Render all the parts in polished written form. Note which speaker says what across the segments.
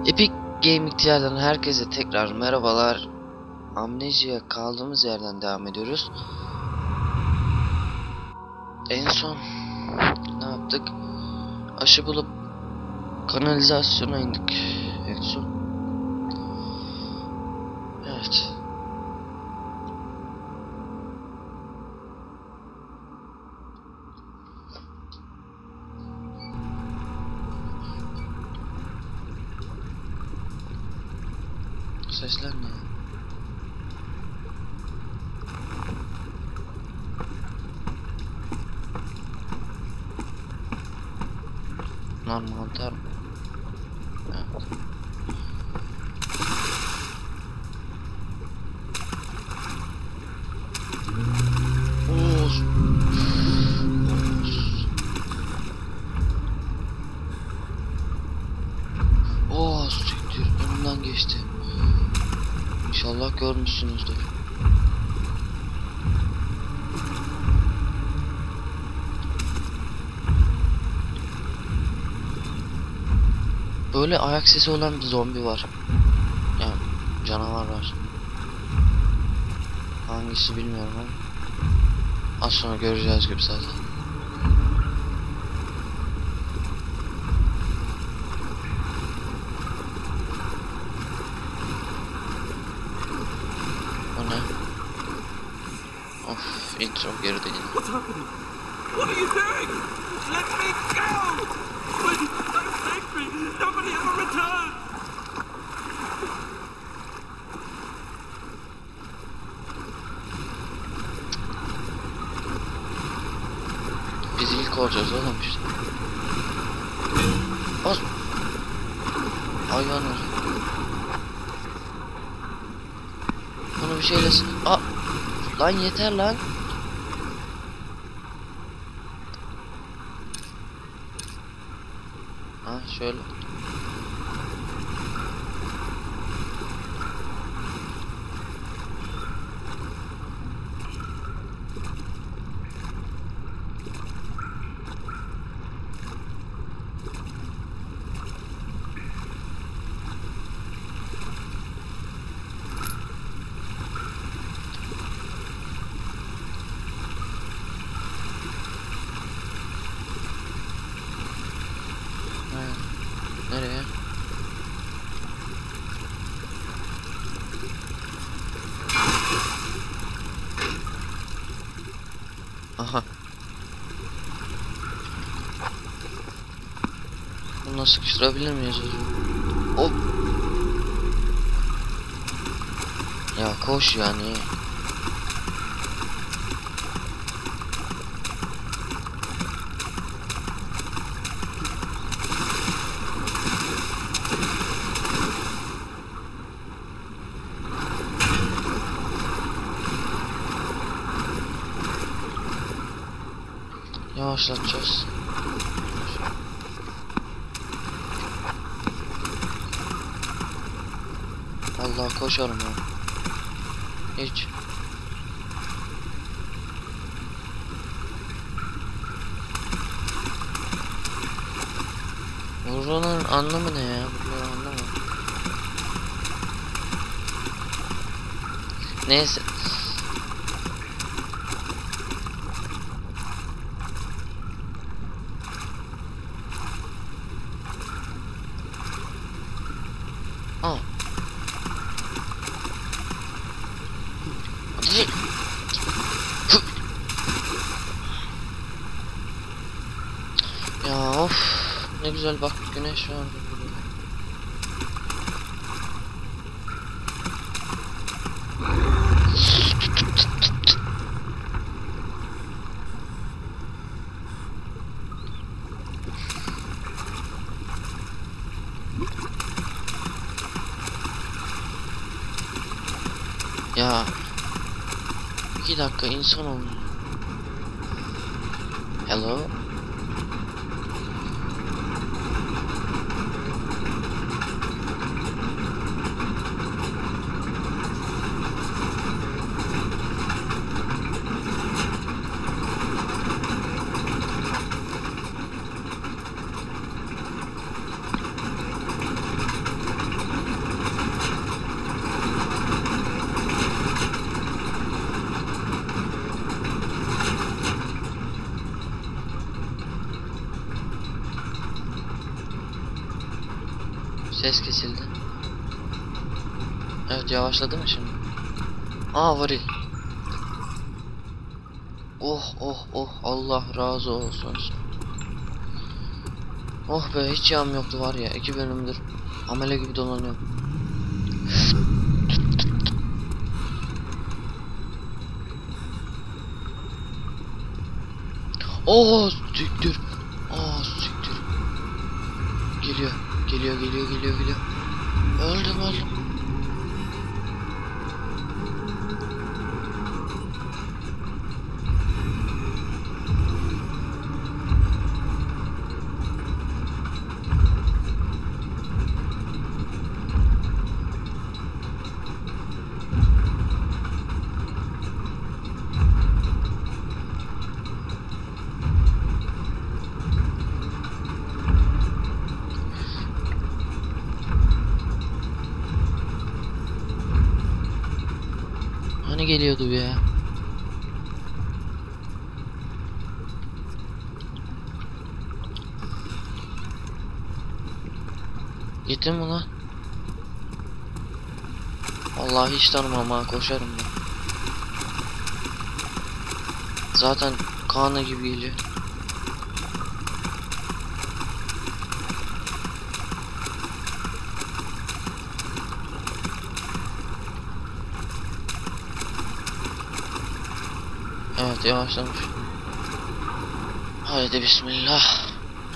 Speaker 1: Epic Gaming'lerden herkese tekrar merhabalar. Amnesia'ya kaldığımız yerden devam ediyoruz. En son ne yaptık? Aşı bulup kanalizasyona indik en son. Evet. Sesler ne? Bunlar mantar mı? Evet. Oğuz. Oğuz siktir. Önümden geçti. İnşallah görmüşsünüzdür. Böyle ayak sesi olan bir zombi var. Yani canavar var. Hangisi bilmiyorum ama az sonra göreceğiz gibi zaten. O ne? Of, intro geride yine.
Speaker 2: What's happening? What are you doing? Let me go! Please, don't take me! Nobody ever returns!
Speaker 1: Biz ilk olacağız oğlum işte. Az. Hayvan var. Bunu bir şeyle... Aa! Lan yeter lan. Ha şöyle. Nereye? Aha. Bunu sıkıştırabilir miyiz hocam? Hop. Ya koş yani. Yavaşlatacağız. Allah koşarım ya. Hiç. Buranın anlamı ne ya? Buranın anlamı. Neyse. Aa. Ya of, ne güzel bak güneş var. Ya 2 dakika insan olmuyor. Hello. Ses kesildi. Evet, yavaşladı mı şimdi? Aa, varil. Oh oh oh, Allah razı olsun. Oh be, hiç yağım yoktu var ya, 2 bölümdür amele gibi dolanıyorum. Oh siktir. Oh siktir. Geliyor. Geliyor. Öldüm. Hani geliyordu bu ya? Gittin mi lan? Vallahi hiç tanımam ha, koşarım ben. Zaten kanı gibi geliyor. Evet, yavaşlamış. Haydi bismillah.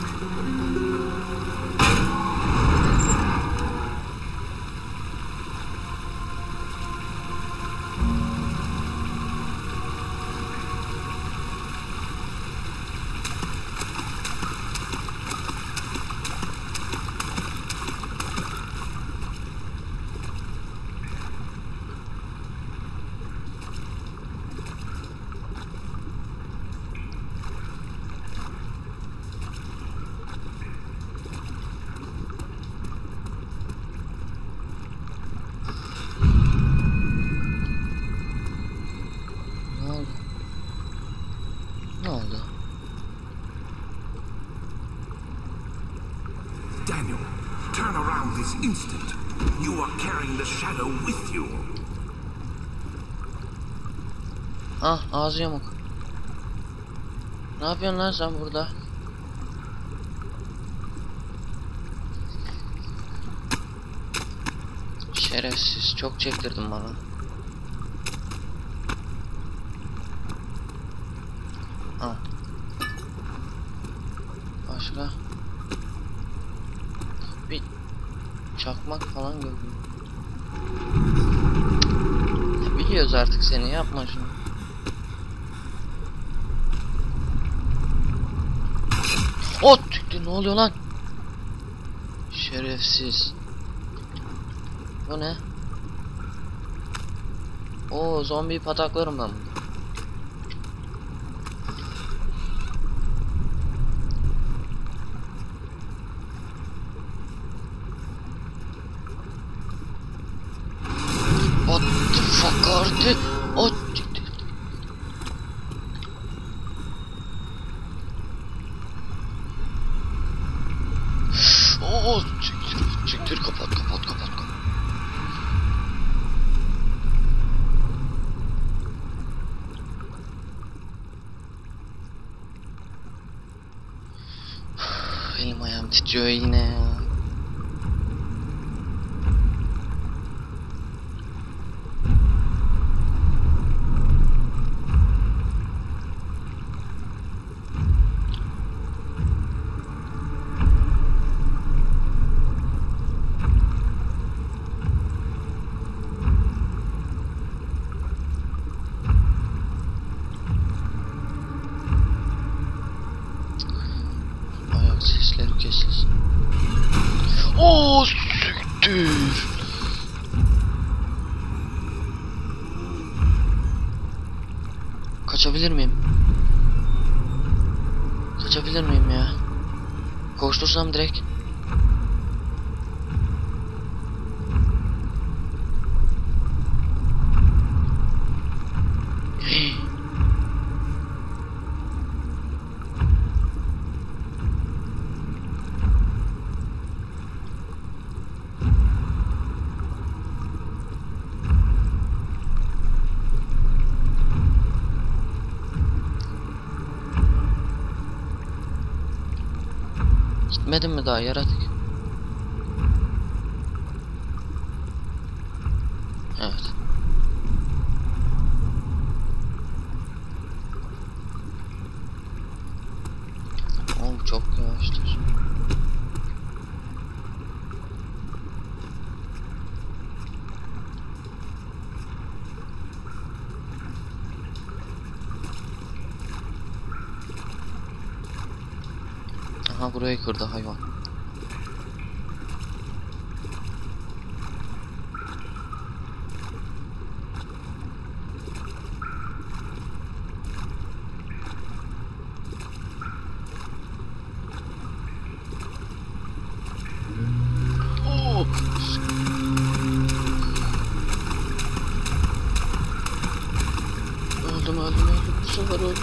Speaker 1: Ne oldu?
Speaker 2: Daniel, turn around this instant. You are carrying the shadow with you.
Speaker 1: Ah, ağzı yamuk. Ne yapıyorsun lan sen burada? Şerefsiz, çok çektirdin bana. Ah. Başka? Bir çakmak falan gördüm. Ya, biliyoruz artık seni, yapma şunu. Ot! Ne oluyor lan? Şerefsiz. Bu ne? Oo, zombi pataklarım ben bunu. What the fuck artık? Ot! Oo, çıktır, kapat. Elim ayağım titriyor yine ya. Ayak sesleri kesilsin. Oo, siktir. Kaçabilir miyim? Kaçabilir miyim ya? Koştursam direkt. Gitmedin mi daha yaratık? Evet. Oğlum çok yavaştır. Aha burayı kırdı hayvan. Oo! Öldüm. Bu sefer öldüm.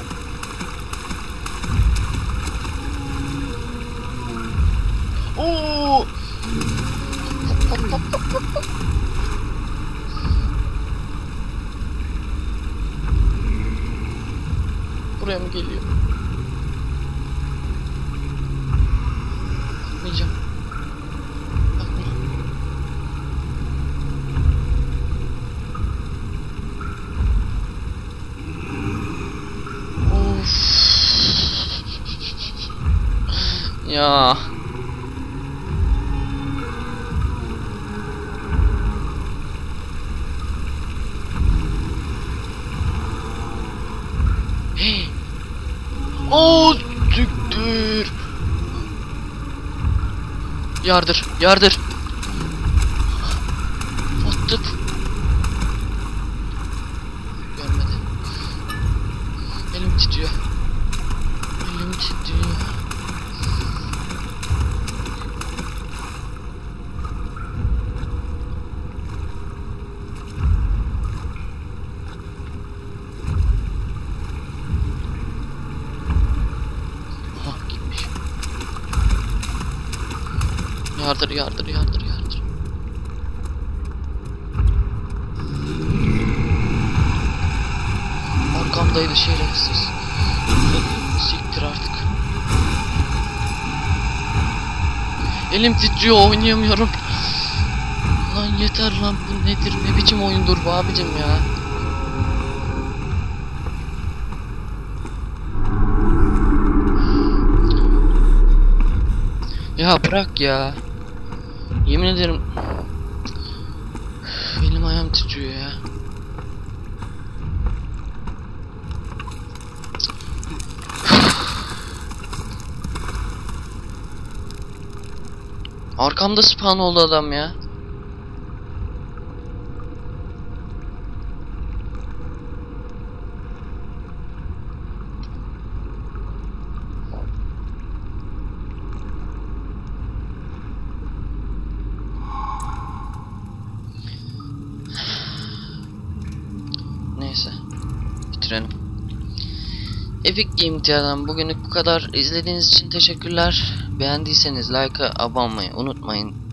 Speaker 1: Oo! Buraya mı geliyor? Bakmayacağım. Of. Ya. Hey. Oo, tüktür. Yardır. Attık. Görmedi. Elim titriyor. Aha gitmiş. Yardır. Arkamdaydı şerefsiz. Siktir artık. Elim titriyor, oynayamıyorum. Lan yeter lan, bu nedir, ne biçim oyundur bu abicim ya. Ya bırak ya. Yemin ederim. Benim ayağım titriyor ya. Arkamda spawn oldu adam ya. Neyse. Bitirelim. Epic Game TV'den bugünlük bu kadar. İzlediğiniz için teşekkürler. Beğendiyseniz like'a abone olmayı unutmayın.